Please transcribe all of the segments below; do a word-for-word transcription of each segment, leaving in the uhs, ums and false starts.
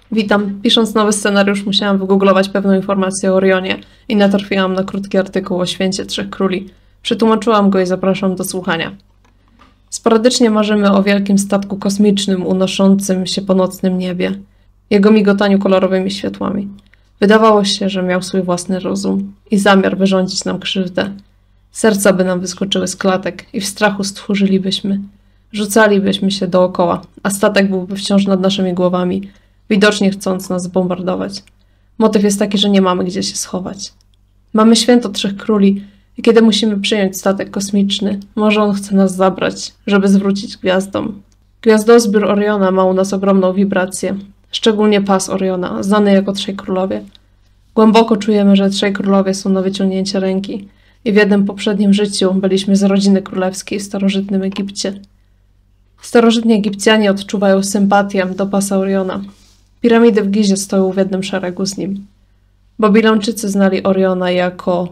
Witam. Pisząc nowy scenariusz, musiałam wygooglować pewną informację o Orionie i natrafiłam na krótki artykuł o Święcie Trzech Króli. Przetłumaczyłam go i zapraszam do słuchania. Sporadycznie marzymy o wielkim statku kosmicznym unoszącym się po nocnym niebie, jego migotaniu kolorowymi światłami. Wydawało się, że miał swój własny rozum i zamiar wyrządzić nam krzywdę. Serca by nam wyskoczyły z klatek i w strachu stchórzylibyśmy. Rzucalibyśmy się dookoła, a statek byłby wciąż nad naszymi głowami, widocznie chcąc nas zbombardować. Motyw jest taki, że nie mamy gdzie się schować. Mamy święto Trzech Króli i kiedy musimy przyjąć statek kosmiczny, może on chce nas zabrać, żeby zwrócić gwiazdom. Gwiazdozbiór Oriona ma u nas ogromną wibrację, szczególnie pas Oriona, znany jako Trzej Królowie. Głęboko czujemy, że Trzej Królowie są na wyciągnięcie ręki i w jednym poprzednim życiu byliśmy z rodziny królewskiej w starożytnym Egipcie. Starożytni Egipcjanie odczuwają sympatię do pasa Oriona. Piramidy w Gizie stoją w jednym szeregu z nim. Babilończycy znali Oriona jako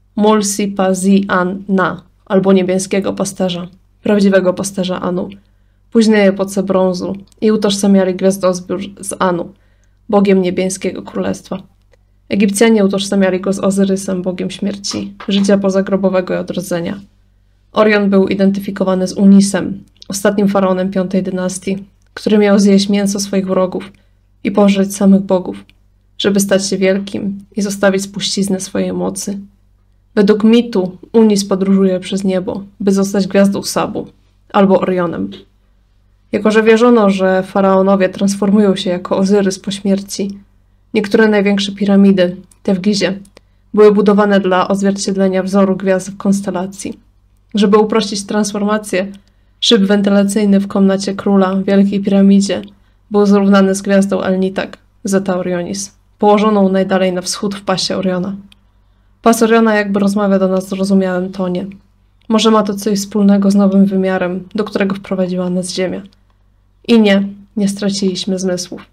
Mulsi-Pazi-An-Na, albo niebieskiego pasterza, prawdziwego pasterza Anu, późnej epoce brązu, i utożsamiali gwiazdozbiór z Anu, bogiem niebieskiego królestwa. Egipcjanie utożsamiali go z Ozyrysem, bogiem śmierci, życia pozagrobowego i odrodzenia. Orion był identyfikowany z Unisem, ostatnim faraonem piątej dynastii, który miał zjeść mięso swoich wrogów i pożreć samych bogów, żeby stać się wielkim i zostawić spuściznę swojej mocy. Według mitu Unis podróżuje przez niebo, by zostać gwiazdą Sabu albo Orionem. Jako że wierzono, że faraonowie transformują się jako Ozyrys po śmierci, niektóre największe piramidy, te w Gizie, były budowane dla odzwierciedlenia wzoru gwiazd w konstelacji. Żeby uprościć transformację, szyb wentylacyjny w komnacie króla w Wielkiej Piramidzie był zrównany z gwiazdą El-Nitak, Zeta Orionis, położoną najdalej na wschód w pasie Oriona. Pas Oriona jakby rozmawia do nas w zrozumiałym tonie. Może ma to coś wspólnego z nowym wymiarem, do którego wprowadziła nas Ziemia. I nie, nie straciliśmy zmysłów.